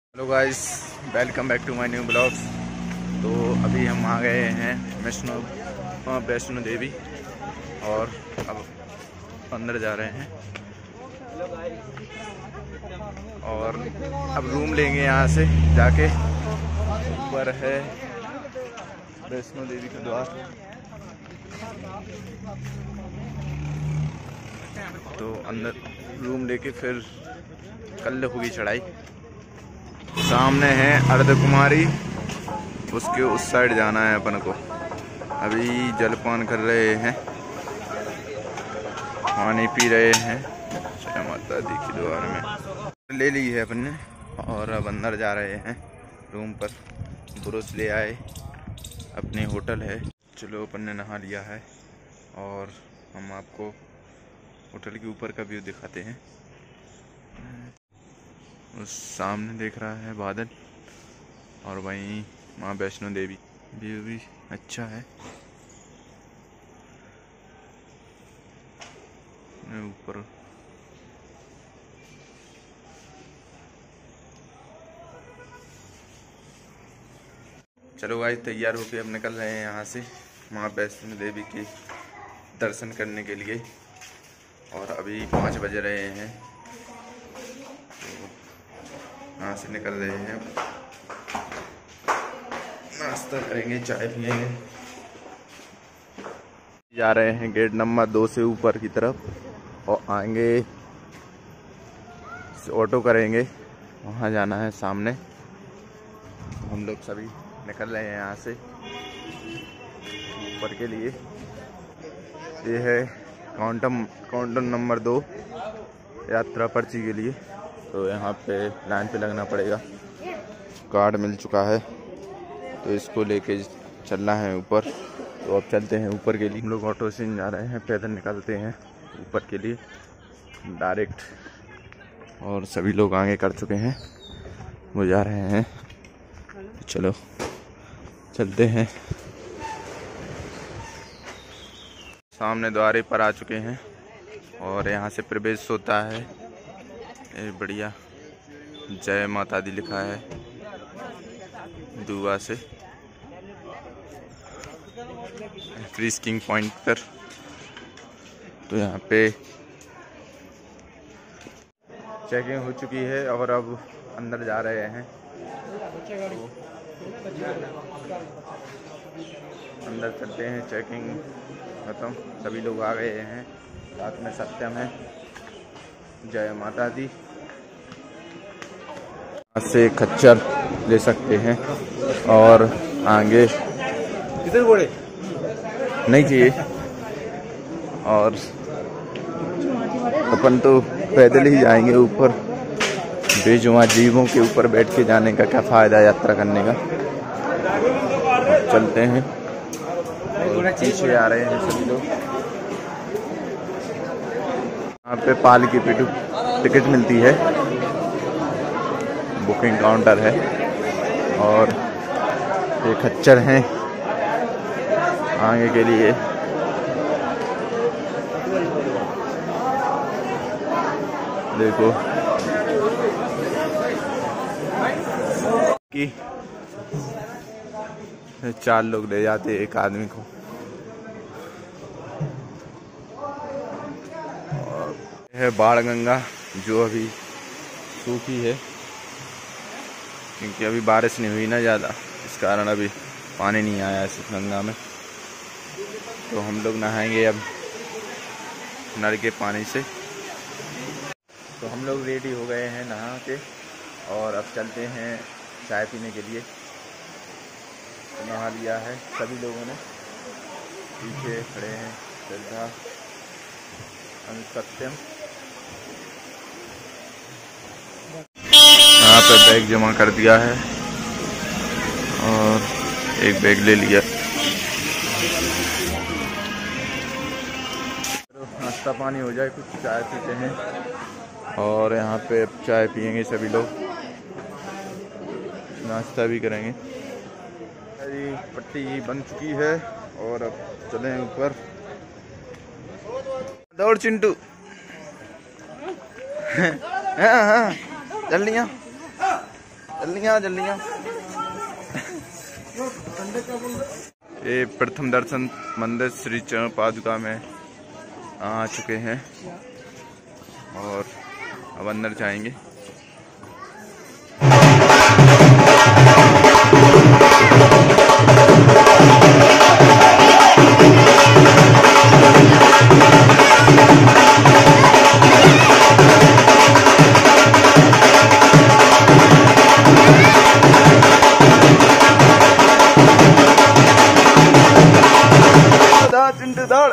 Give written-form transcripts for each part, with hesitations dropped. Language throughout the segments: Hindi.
Hello guys, welcome back to my new blogs. तो अभी हम आ गए हैं वैष्णो देवी और अब अंदर जा रहे हैं और अब रूम लेंगे यहाँ से जाके। ऊपर है वैष्णो देवी का द्वार। तो अंदर रूम लेके फिर कल होगी चढ़ाई। सामने है अर्धकुमारी, उसके उस साइड जाना है अपन को। अभी जलपान कर रहे हैं, पानी पी रहे हैं। जय माता दी के द्वार में ले ली है अपन ने और अब अंदर जा रहे हैं रूम पर। ब्रुश ले आए, अपने होटल है। चलो अपन ने नहा लिया है और हम आपको होटल के ऊपर का व्यू दिखाते हैं। उस सामने देख रहा है बादल और वहीं माँ वैष्णो देवी। व्यू भी अच्छा है। ऊपर चलो भाई, तैयार होके अब निकल रहे हैं यहाँ से माँ वैष्णो देवी के दर्शन करने के लिए। और अभी 5 बज रहे हैं, यहाँ से निकल रहे हैं। नाश्ता करेंगे, चाय पियेंगे। जा रहे हैं गेट नंबर 2 से ऊपर की तरफ और आएंगे, ऑटो करेंगे, वहाँ जाना है सामने। हम लोग सभी निकल रहे हैं यहाँ से ऊपर के लिए। ये है काउंटर नंबर 2 यात्रा पर्ची के लिए। तो यहाँ पे लाइन पे लगना पड़ेगा। कार्ड मिल चुका है तो इसको लेके चलना है ऊपर। तो अब चलते हैं ऊपर के लिए। हम लोग ऑटो से जा रहे हैं, पैदल निकलते हैं ऊपर के लिए डायरेक्ट। और सभी लोग आगे कर चुके हैं, वो जा रहे हैं। तो चलो चलते हैं। सामने द्वारे पर आ चुके हैं और यहाँ से प्रवेश होता है। ये बढ़िया जय माता दी लिखा है दुआ से। फ्रीस्किंग पॉइंट पर तो यहाँ पे चेकिंग हो चुकी है और अब अंदर जा रहे हैं। अंदर चलते हैं, चेकिंग खत्म, सभी लोग आ गए हैं। साथ में सत्यम है। जय माता दी। से खच्चर ले सकते हैं और आगे कितने घोड़े नहीं चाहिए। और अपन तो पैदल ही जाएंगे ऊपर। बेजुबान जीवों के ऊपर बैठ के जाने का क्या फायदा यात्रा करने का। चलते हैं और पीछे आ रहे हैं सभी लोग। यहाँ पे पाल की टिकट मिलती है, बुकिंग काउंटर है। और ये खच्चर हैं आगे के लिए। देखो कि 4 लोग ले जाते एक आदमी को। और है बाण गंगा जो अभी सूखी है क्योंकि अभी बारिश नहीं हुई ना ज़्यादा, इस कारण अभी पानी नहीं आया इस गंगा में। तो हम लोग नहाएंगे अब नल के पानी से। तो हम लोग रेडी हो गए हैं नहा के और अब चलते हैं चाय पीने के लिए। तो नहा लिया है सभी लोगों ने। पीछे खड़े हैं श्रद्धा, सत्यम। यहाँ पे बैग जमा कर दिया है और एक बैग ले लिया। नाश्ता पानी हो जाए, कुछ चाय पीते हैं और यहाँ पे चाय पियेंगे सभी लोग, नाश्ता भी करेंगे। पट्टी बन चुकी है और अब चलें ऊपर। दौड़ चिंटू। हाँ हाँ चल लिया। जल्दियाँ। ये प्रथम दर्शन मंदिर श्री चरण पादुका में आ चुके हैं और अब अंदर जाएंगे। दौड़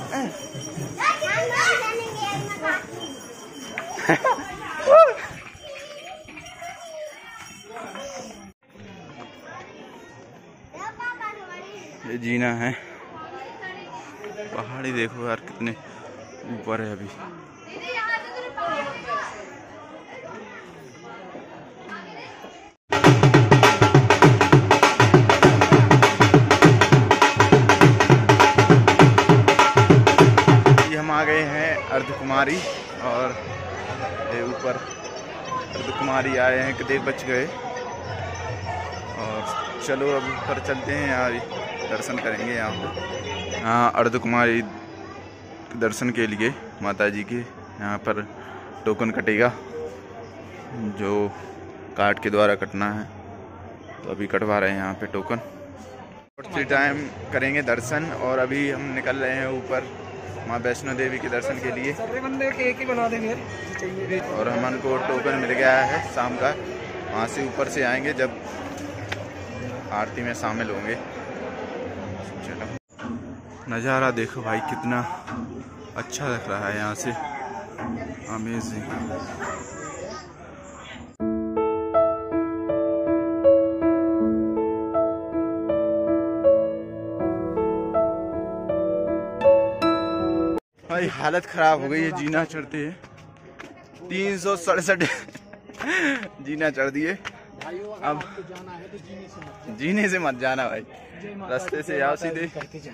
ये जीना है। पहाड़ी देखो यार कितने ऊपर है अभी। हम आ गए हैं अर्धकुमारी और ये ऊपर अर्धकुमारी आए हैं, कितने बच गए। और चलो अब ऊपर चलते हैं यार, दर्शन करेंगे यहाँ पे। हाँ अर्धकुमारी दर्शन के लिए माता जी के यहाँ पर टोकन कटेगा, जो कार्ड के द्वारा कटना है, तो अभी कटवा रहे हैं यहाँ पे टोकन। उसी टाइम करेंगे दर्शन और अभी हम निकल रहे हैं ऊपर माँ वैष्णो देवी के दर्शन के लिए। एक ही बना देंगे और हमन को टोकन मिल गया है शाम का। वहाँ से ऊपर से आएंगे जब आरती में शामिल होंगे। नज़ारा देखो भाई कितना अच्छा लग रहा है यहाँ से, अमेजिंग। भाई हालत खराब हो गई है, जीना चढ़ते हैं 367 जीना चढ़ दिए। अब जीने से मत जाना भाई, रास्ते से आओ सीधे।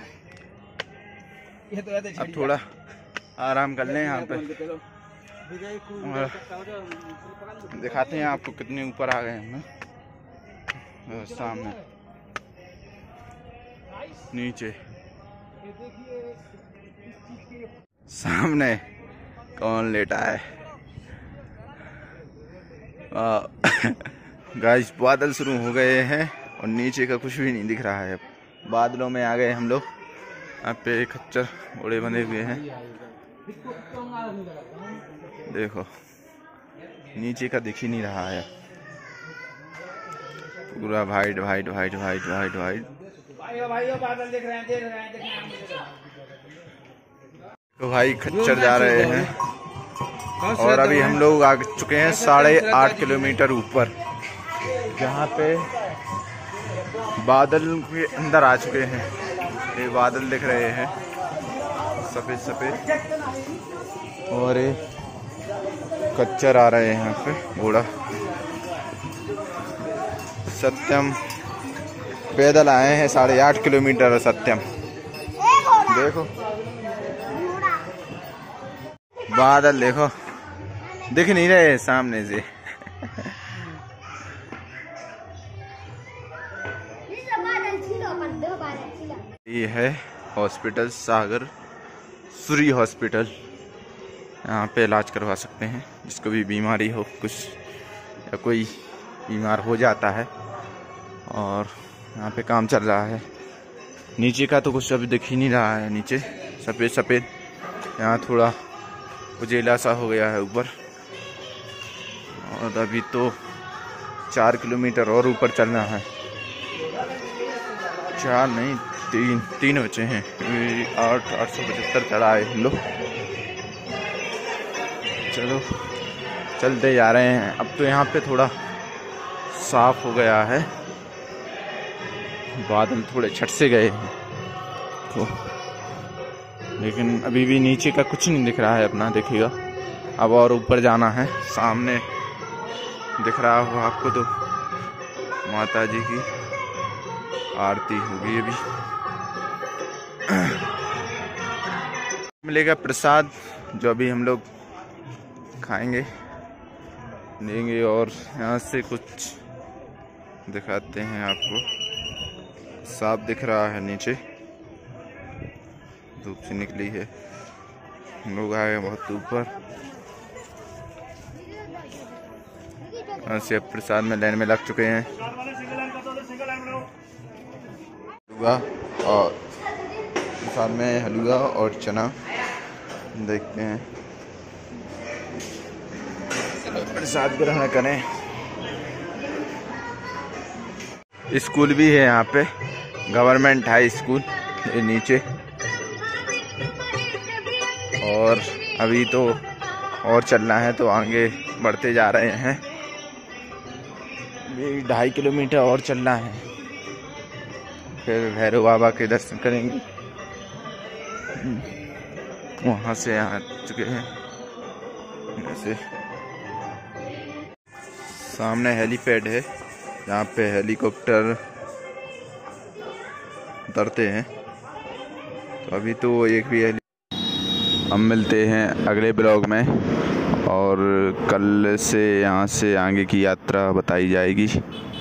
अब थोड़ा आराम कर लें यहाँ पे और दिखाते हैं आपको कितने ऊपर आ गए हम। सामने नीचे सामने कौन लेटा है। गाइस बादल शुरू हो गए हैं और नीचे का कुछ भी नहीं दिख रहा है। अब बादलों में आ गए हम लोग। यहाँ पे खच्चर घोड़े बंधे हुए हैं, देखो नीचे का दिख ही नहीं रहा है, पूरा white white white white white white. तो भाई खच्चर जा रहे हैं और अभी हम लोग आ चुके हैं 8.5 किलोमीटर ऊपर, जहाँ पे बादल के अंदर आ चुके हैं। ये बादल दिख रहे हैं सफेद सफेद और ये खच्चर आ रहे हैं यहाँ पे घोड़ा। सत्यम पैदल आए हैं 8.5 किलोमीटर। सत्यम देखो बादल देखो दिख नहीं रहे सामने से। ये है हॉस्पिटल सागर सूरी हॉस्पिटल। यहाँ पे इलाज करवा सकते हैं जिसको भी बीमारी हो कुछ, या कोई बीमार हो जाता है। और यहाँ पे काम चल रहा है। नीचे का तो कुछ अभी दिख ही नहीं रहा है, नीचे सफ़ेद सफ़ेद। यहाँ थोड़ा उजेला सा हो गया है ऊपर। और अभी तो 4 किलोमीटर और ऊपर चलना है। 4 नहीं 3 बचे हैं। 875 चढ़ाए हम लोग। चलो चलते जा रहे हैं। अब तो यहाँ पे थोड़ा साफ हो गया है, बादल थोड़े छट से गए हैं तो, लेकिन अभी भी नीचे का कुछ नहीं दिख रहा है अपना, देखिएगा। अब और ऊपर जाना है। सामने दिख रहा होगा आपको तो माता जी की आरती होगी अभी। मिलेगा प्रसाद जो अभी हम लोग खाएंगे लेंगे। और यहाँ से कुछ दिखाते हैं आपको। साफ दिख रहा है, नीचे धूप से निकली है। हम लोग आए बहुत ऊपर। से प्रसाद में लाइन में लग चुके हैं। हलवा और प्रसाद में हलवा और चना देखते हैं। प्रसाद ग्रहण करें। स्कूल भी है यहाँ पे, गवर्नमेंट हाई स्कूल ये नीचे। और अभी तो और चलना है, तो आगे बढ़ते जा रहे हैं। ये 2.5 किलोमीटर और चलना है, फिर भैरव बाबा के दर्शन करेंगे। वहाँ से आ चुके हैं। ऐसे सामने हेलीपैड है, जहाँ पे हेलीकॉप्टर उतरते हैं। तो अभी तो एक भी हम मिलते हैं अगले ब्लॉग में, और कल से यहाँ से आगे की यात्रा बताई जाएगी।